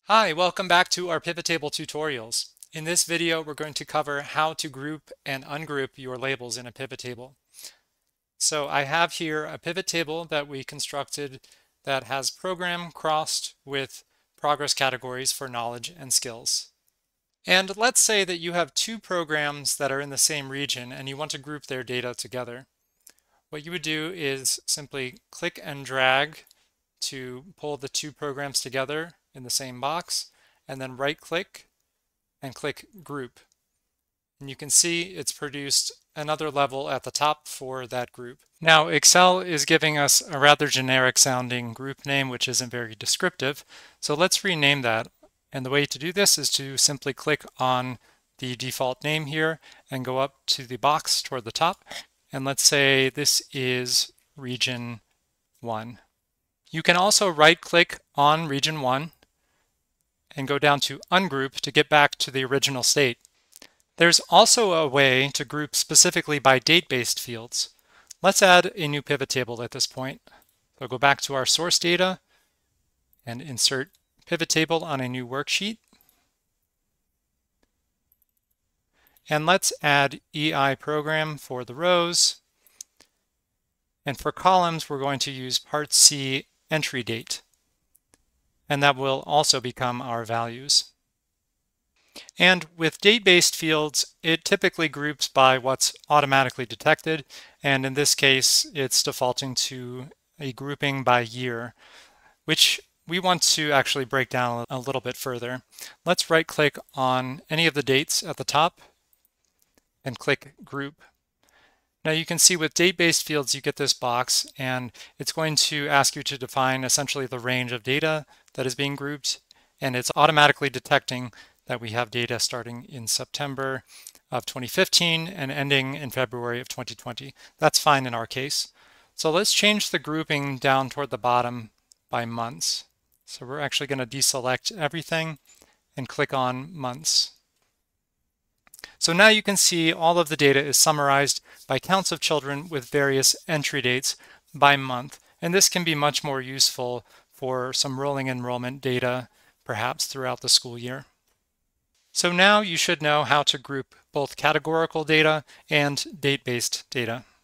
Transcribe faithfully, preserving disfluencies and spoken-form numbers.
Hi, welcome back to our pivot table tutorials. In this video, we're going to cover how to group and ungroup your labels in a pivot table. So I have here a pivot table that we constructed that has program crossed with progress categories for knowledge and skills. And let's say that you have two programs that are in the same region and you want to group their data together. What you would do is simply click and drag to pull the two programs together in the same box, and then right click and click group. And you can see it's produced another level at the top for that group. Now Excel is giving us a rather generic sounding group name which isn't very descriptive, so let's rename that. And the way to do this is to simply click on the default name here and go up to the box toward the top, and let's say this is region one. You can also right click on region one and go down to ungroup to get back to the original state. There's also a way to group specifically by date-based fields. Let's add a new pivot table at this point. So go back to our source data and insert pivot table on a new worksheet. And let's add E I program for the rows. And for columns, we're going to use part C entry date. And that will also become our values. And with date-based fields, it typically groups by what's automatically detected. And in this case, it's defaulting to a grouping by year, which we want to actually break down a little bit further. Let's right-click on any of the dates at the top and click Group. Now you can see with date-based fields you get this box, and it's going to ask you to define essentially the range of data that is being grouped, and it's automatically detecting that we have data starting in September of twenty fifteen and ending in February of twenty twenty. That's fine in our case. So let's change the grouping down toward the bottom by months. So we're actually going to deselect everything and click on months. So now you can see all of the data is summarized by counts of children with various entry dates by month. And this can be much more useful for some rolling enrollment data, perhaps throughout the school year. So now you should know how to group both categorical data and date-based data.